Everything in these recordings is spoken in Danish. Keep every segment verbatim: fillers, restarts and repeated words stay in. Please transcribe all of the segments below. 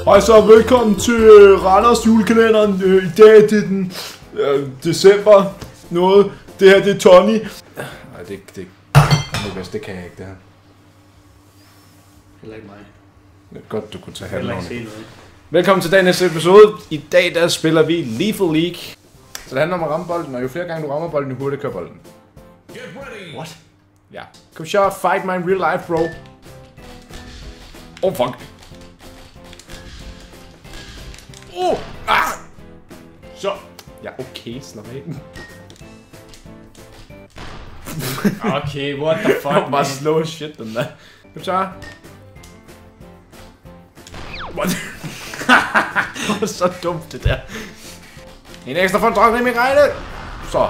Hej så, velkommen til Randers julekalenderen. I dag det er den øh, december noget. Det her det er Tony. Nej, det, det, det, det kan jeg ikke det her. Heller ikke mig. Det er godt du kunne tage halvnårene. noget. Velkommen til dagens episode. I dag der spiller vi Lethal League. Så det handler om at ramme bolden, og jo flere gange du rammer bolden, jo hurtigt kører bolden. What? Ja. Come shot, fight mine real life, bro. Oh fuck. Oh! Ah! Så. Ja, okay, slap af. Okay, what the fuck, bare slow as shit, den der. Kom så. What? Det var så dumt, det der. En ekstra for en drøm i min regne. Så.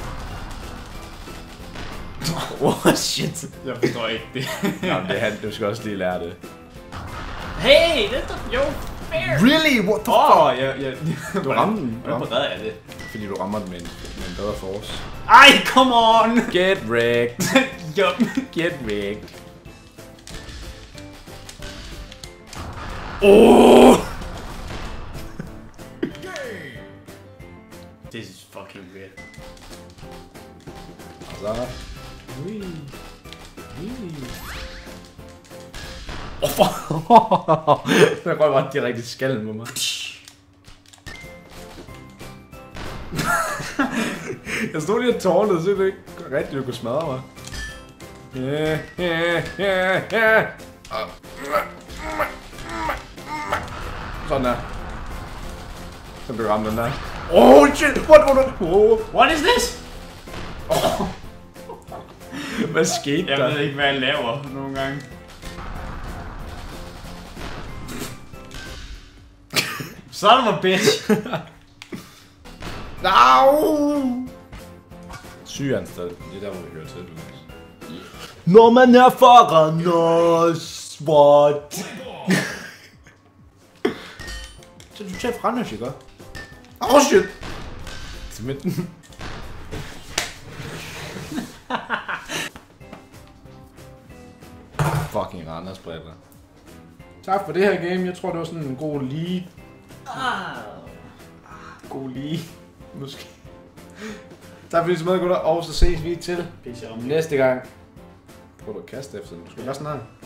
Oh shit. Jeg forstår ikke det. Jamen, det er han, du skal også lige lære det. Hey, det er jo fair. Really? What the Åh, fuck? jeg, jeg, Du ramte den. Hvordan redder jeg det? Fordi du rammer den med en, med en bedre force. Ej, come on! Get wrecked. Yup. Get wrecked. Oh! This is fucking weird. Og så... Wee. Wee. Åh, fuck! Den røg bare direkte i skallen på mig. Jeg stod lige og tårnede, så det ikke rigtigt, du kunne smadre mig. Ja, ja, ja, ja. Sådan der. Så blev ramt den der. Oh shit! What, what, what? Oh. What is this? Oh. Hvad skete der? Jeg ved ikke, hvad jeg laver nogle gange. Son of a bitch! No! Sygeanstalt. Det er der, hvor vi hører til, Lukas. Når man er foran os, what? Så du tager Randers, ikke? Oh shit! Til midten. Fucking Randers, Bredler. Tak for det her game. Jeg tror, det var sådan en god lige. Ah. God lige. Måske. Tak fordi I så meget, gutter, og så ses vi til næste gang. Prøv at kaste efter den. Du skal bare snart.